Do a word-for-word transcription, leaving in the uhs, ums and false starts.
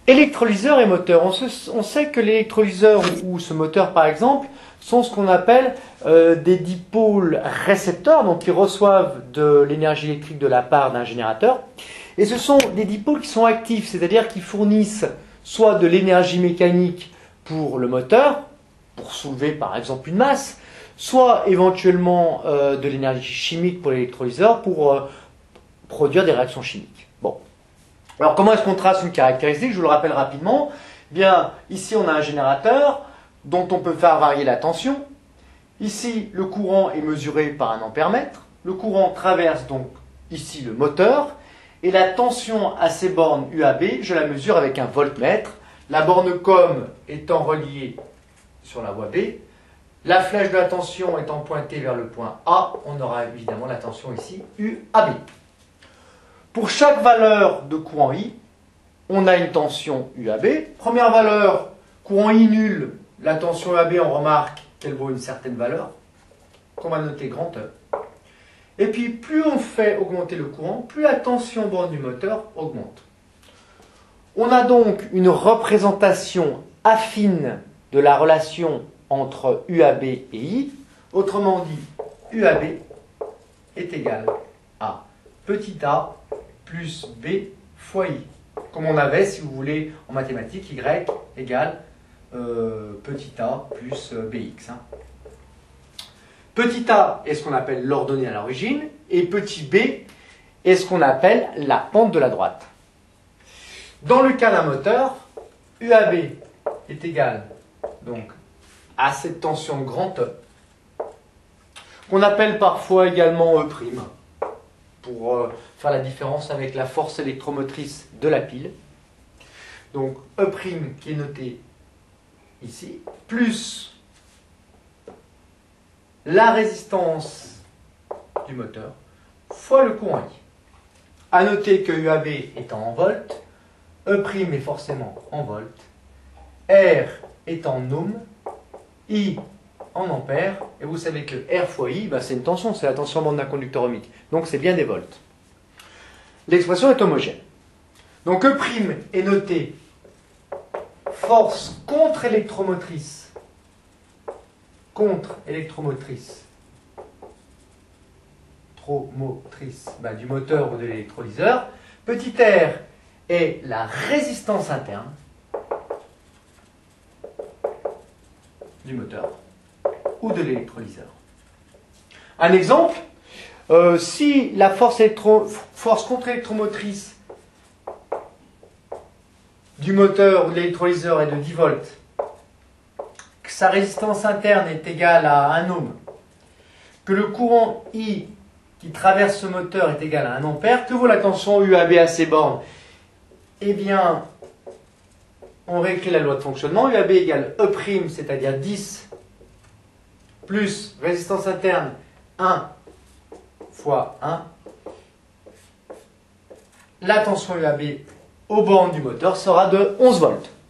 Électrolyseur et moteur. On, se, on sait que l'électrolyseur ou, ou ce moteur par exemple sont ce qu'on appelle euh, des dipôles récepteurs, donc qui reçoivent de l'énergie électrique de la part d'un générateur. Et ce sont des dipôles qui sont actifs, c'est-à-dire qui fournissent soit de l'énergie mécanique pour le moteur, pour soulever par exemple une masse, soit éventuellement euh, de l'énergie chimique pour l'électrolyseur pour euh, produire des réactions chimiques. Bon. Alors comment est-ce qu'on trace une caractéristique? Je vous le rappelle rapidement. Bien, ici on a un générateur dont on peut faire varier la tension. Ici, le courant est mesuré par un ampère-mètre. Le courant traverse donc ici le moteur. Et la tension à ces bornes U A B, je la mesure avec un voltmètre. La borne COM étant reliée sur la voie B. La flèche de la tension étant pointée vers le point A, on aura évidemment la tension ici U A B. Pour chaque valeur de courant I, on a une tension U A B. Première valeur, courant I nul, la tension U A B, on remarque qu'elle vaut une certaine valeur, qu'on va noter grand E. Et puis, plus on fait augmenter le courant, plus la tension borne du moteur augmente. On a donc une représentation affine de la relation entre U A B et I. Autrement dit, U A B est égal à petit a plus B fois I. Comme on avait, si vous voulez, en mathématiques, Y égale euh, petit a plus Bx. Hein. Petit a est ce qu'on appelle l'ordonnée à l'origine, et petit b est ce qu'on appelle la pente de la droite. Dans le cas d'un moteur, U A B est égal donc à cette tension grand E, qu'on appelle parfois également E', pour euh, faire la différence avec la force électromotrice de la pile. Donc E' qui est noté ici, plus la résistance du moteur fois le courant I. A noter que U A B étant en volts, E' est forcément en volts, R est en ohm, I en ampères, et vous savez que R fois I, ben c'est une tension, c'est la tension bande d'un conducteur ohmique, donc c'est bien des volts. L'expression est homogène. Donc E' est noté force contre-électromotrice contre-électromotrice tromotrice bah, du moteur ou de l'électrolyseur. Petit r est la résistance interne du moteur ou de l'électrolyseur. Un exemple, euh, si la force, électro, force contre-électromotrice du moteur ou de l'électrolyseur est de dix volts, que sa résistance interne est égale à un ohm, que le courant I qui traverse ce moteur est égal à un ampère, que vaut la tension U A B à ces bornes? Eh bien, on réécrit la loi de fonctionnement. U A B égale E', c'est-à-dire dix, plus résistance interne un fois un. La tension U A B aux bornes du moteur sera de onze volts.